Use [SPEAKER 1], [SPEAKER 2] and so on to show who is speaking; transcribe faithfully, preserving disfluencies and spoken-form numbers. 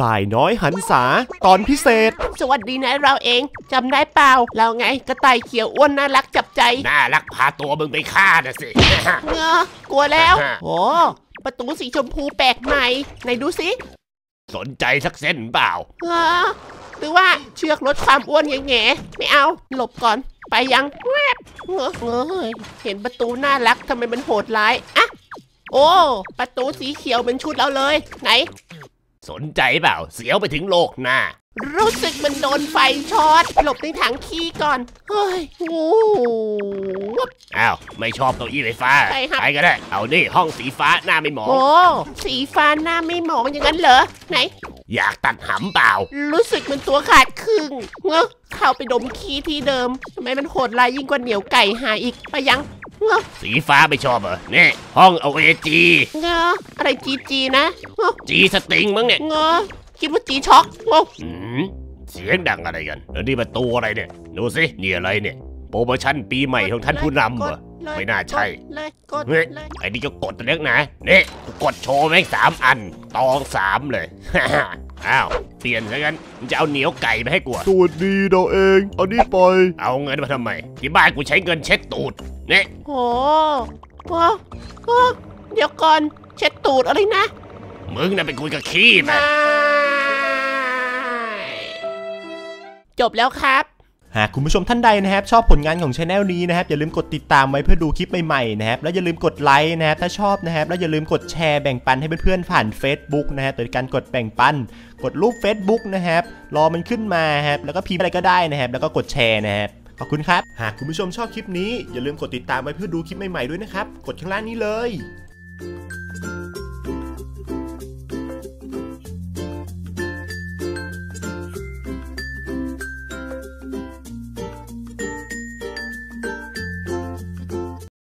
[SPEAKER 1] ต่ายน้อยหันษาตอนพิเศษ
[SPEAKER 2] สวัสดีนะเราเองจำได้เปล่าเราไงกระต่ายเขียวอ้วนน่ารักจับใจ
[SPEAKER 3] น่ารักพาตัวมึงไปฆ่าน่ะสิ
[SPEAKER 2] เงอกลัวแล้วโอ้ประตูสีชมพูแปลกใหม่ไหนดูสิ
[SPEAKER 3] สนใจสักเส้นเปล่า
[SPEAKER 2] เออหรือว่าเชือกลดความอ้วนแง่ๆไม่เอาหลบก่อนไปยังแวบเงอเงยเห็นประตูน่ารักทำไมมันโหดร้ายอะโอ้ประตูสีเขียวเป็นชุดเราเลยไหน
[SPEAKER 3] สนใจเปล่าเสียวไปถึงโลกหน้า
[SPEAKER 2] รู้สึกมันโดนไฟช็อตหลบในถังขี้ก่อนเฮ้ยโอ้
[SPEAKER 3] อ้าวไม่ชอบเก้าอี้ไฟฟ้าไปก็ได้เอานี่ห้องสีฟ้าหน้าไม่หมอง
[SPEAKER 2] โอ้สีฟ้าหน้าไม่หมองอย่างนั้นเหรอไหน
[SPEAKER 3] อยากตัดหำเปล่า
[SPEAKER 2] รู้สึกมันตัวขาดครึ่งเงอะเข้าไปดมขี้ที่เดิมทำไมมันโหดร้ายยิ่งกว่าเหนียวไก่หาอีกไปยังเงอะ
[SPEAKER 3] สีฟ้าไม่ชอบเหรอนี่ห้องเอาเอจี
[SPEAKER 2] เงอะอะไรจีจีนะ
[SPEAKER 3] จีสติงมั้งเนี่ย
[SPEAKER 2] เงอะคิดว่าจีช็อกงง
[SPEAKER 3] เสียงดังอะไรกันแล้วนี่ประตูอะไรเนี่ยดูสินี่อะไรเนี่ยโปรโมชั่นปีใหม่ของท่านผู้นำเหรอไม่น่าใช่เฮ้ยไอ้นี่ก็กดตัวเล็กนะนี่กดโชว์แม่งสามอันตองสามเลยอ้าวเปลี่ยนซะงั้นมึงจะเอาเหนียวไก่มาให้กู
[SPEAKER 1] สวัสดีเราเองเอานี่ไป
[SPEAKER 3] เอาเงินมาทำไมที่บ้านกูใช้เงินเช็ดตูดเนี่ย
[SPEAKER 2] โอ้โหเดี๋ยวก่อนเช็ดตูดอะไรนะ
[SPEAKER 3] มึงน่ะไปคุยกับขี้มา
[SPEAKER 2] จบแล้วครับ
[SPEAKER 1] หากคุณผู้ชมท่านใดนะครับชอบผลงานของช anel นี้นะครับอย่าลืมกดติดตามไว้เพื่อดูคลิปใหม่ๆนะครับแล้วอย่าลืมกดไลค์นะครับถ้าชอบนะครับแล้วอย่าลืมกดแชร์แบ่งปันให้เพื่อนๆผ่าน Facebook นะครับโดยการกดแบ่งปันกดรูป Facebook นะครับรอมันขึ้นมาครับแล้วก็พิมพ์อะไรก็ได้นะครับแล้วก็กดแชร์นะครับขอบคุณครับหากคุณผู้ชมชอบคลิปนี้อย่าลืมกดติดตามไว้เพื่อดูคลิปใหม่ๆด้วยนะครับกดข้างล่างนี้เลย